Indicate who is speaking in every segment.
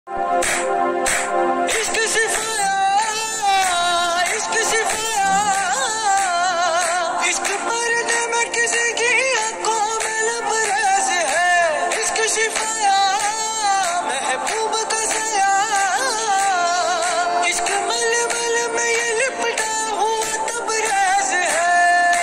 Speaker 1: इश्क सिखाया, इश्क सिखाया, इश्क मरने में किसी की आंखों में लबरेज है। इश्क सिखाया महबूब का साया, इश्क मलमल में ये लिपटा हुआ तबरेज है।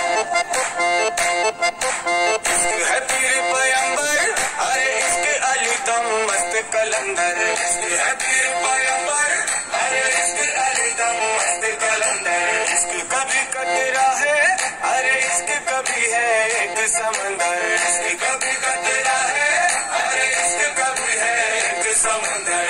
Speaker 1: इश्क है पीर पैगंबर, अरे इश्क अली दम मस्त कलंदर। इश्क है पीर पैगंबर, अरे इश्क अली दम मस्त कलंदर। इश्क कभी कतरा है, अरे इश्क कभी है एक समंदर। इश्क कभी कतरा है, अरे इश्क कभी है एक समंदर।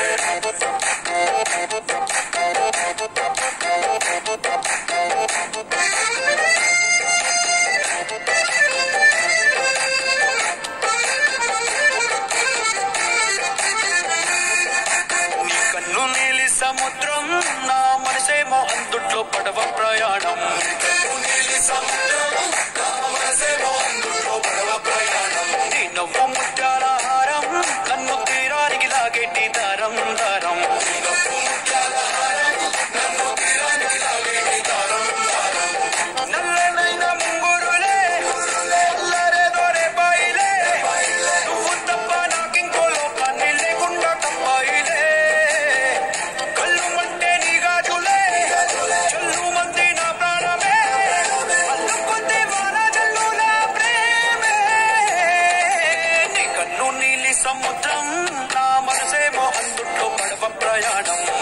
Speaker 1: సముద్రం నా మనసేమో అందుట్లో పడవ ప్రయాణం. నీలి సముద్రం నా మనసేమో అందుట్లో పడవ ప్రయాణం. నీ నవ్వు ముత్యాల హారం నన్ను తీరానికి లాగేటి దారం దారం. నీ నవ్వు ముత్యాల హారం నన్ను తీరానికి లాగేటి దారం దారం. నల్లనైన ముంగురులే అల్లరే దొరే బాయిలే, నువ్వు తప్ప నాకింకో లోకాన్ని లేకుండా తప్పాయిలే. సముద్రం నా మనసేమో అందుట్లో పడవ ప్రయాణం.